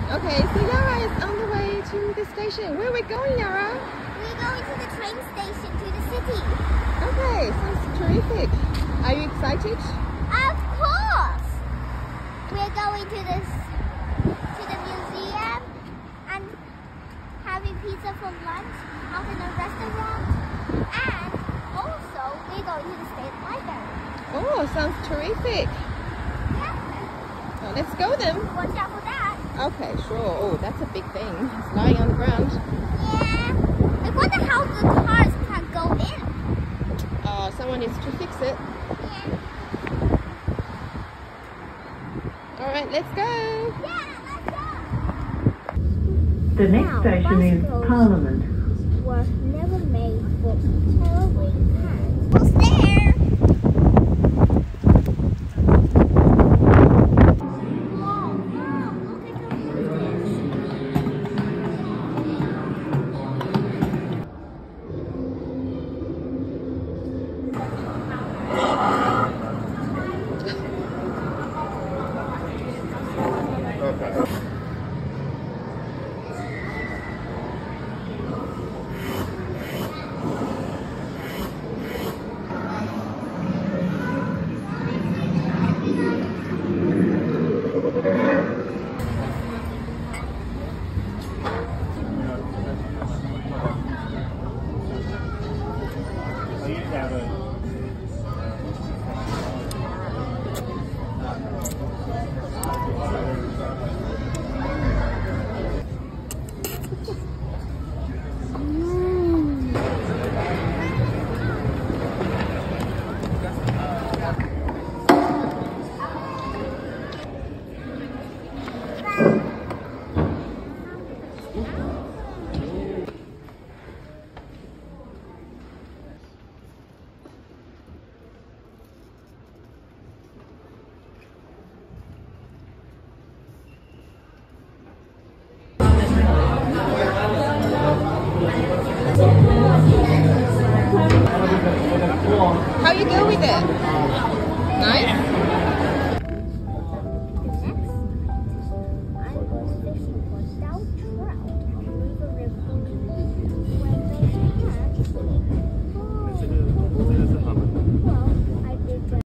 Okay, so Yara is on the way to the station. Where are we going, Yara? We're going to the train station to the city. Okay, sounds terrific. Are you excited? Of course! We're going to the museum and having pizza for lunch out in a restaurant. And also, we're going to the state library. Oh, sounds terrific. Yeah. Well, let's go then. Watch out for that. Okay, sure. Oh, that's a big thing. It's lying on the ground. Yeah. I wonder how the cars can go in. Someone needs to fix it. Yeah. All right, let's go. Yeah, let's go. The next station is Parliament. Was never made for traveling cars. What's there? Whoa, look at the buildings. How you go with it? Nice?